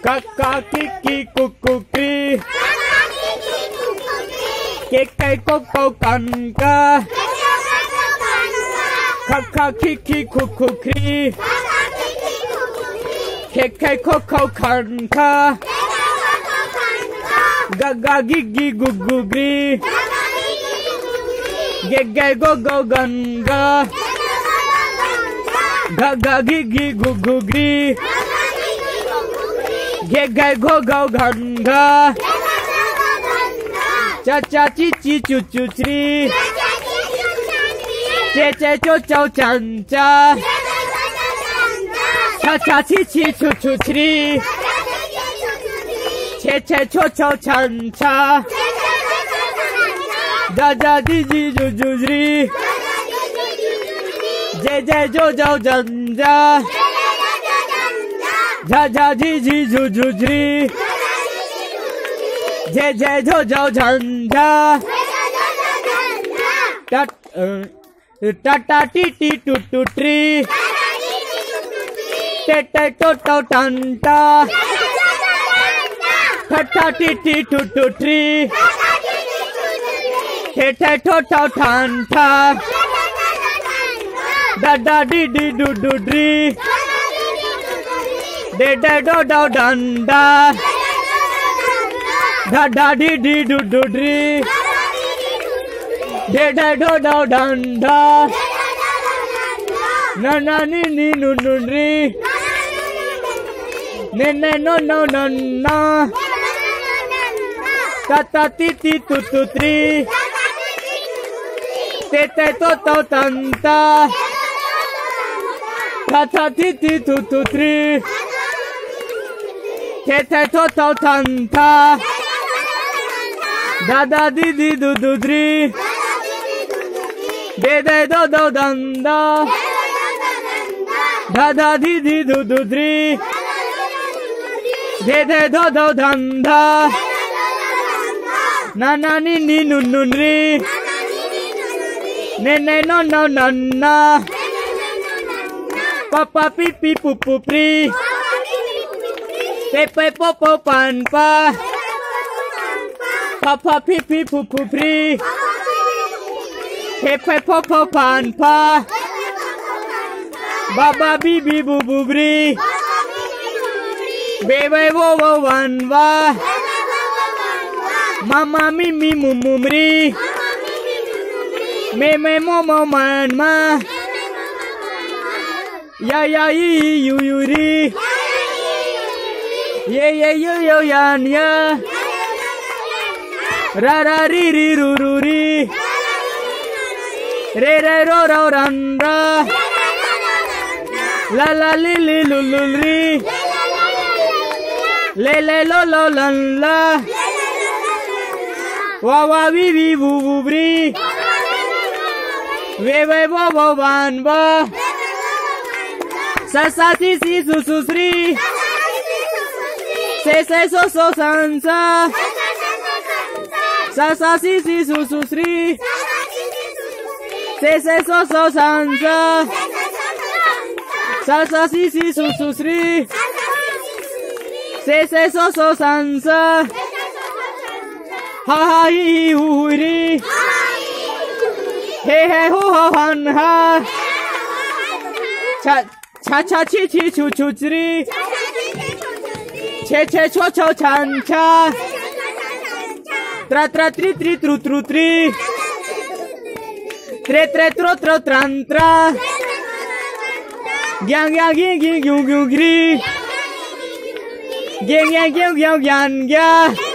Kaka kiki kuku ki. Keke koko kanka. Kaka kiki kuku ki. Keke koko kanka. Gaga gigi gugu gri. Gege gogo ganga. Gaga gigi gugu gri. Gege gogo ganga. Cha cha chi chi chu chu chri. Che che cho cho chan cha. Cha cha chi chi chu chu chri. Che che cho cho chan cha. Da da di di ju ju ri. Je je jo jo jan ja. Ja ja di di ju ju ri. Je je jo jo jan ja. Ta ta ti ti tu tu tri. Te te to to tan ta. Ta ta ti ti tu tu tri. Te te to to tan ta. Da da di di du du dri. De de do do dan da. Da da di di du du dri. De de do do dan da. Na na ni ni nu nu dri. Ne ne no no no na. Ta ta ti ti tu tu tri. Te te to to tan ta. Ta ta ti ti tu tu tri. Te te to to tan ta. Da da di di du du dri. De de do do dan da. Da da di di du du dri. De de do do dan da. Na na ni ni nu nu ri. Ne ne no no no na. Papa pi pi pu pu pri. Pe pe po po pan pa. Papa pi pi pu pu pri. Pe pe po po pan pa. Baba bi bi bu bu bri. Be be wo wo wan wa. Mama mi mi mu mu mri. Me me mo mo man ma. Ya ya yi yu yu ri. Ye ye yu yu yan ya. Ra ra ri ri ru ru ri. Re re ro ro ran ra. La la li li lu lu ri. Le le lo lo lan la. Wa wa vi vi vu vu bri. Ve ve wo wo van va. Sa sa si si su su sri. Se se so so san sa. Sa sa si si su su sri. Se se so so san sa. Sa sa si si su su sri. Se se so so san sa. Ha ha hi hi hu hu ri. He he ho ho han ha. Cha cha cha chi chi chu chu ri. Che che cho cho chan cha. Tra tra tri tri tru tru tri. Tre tre tro tro tran tra. Gyang yang gyang gyang gyang gyang gri. Gyang yang gyang gyang gyang gyang.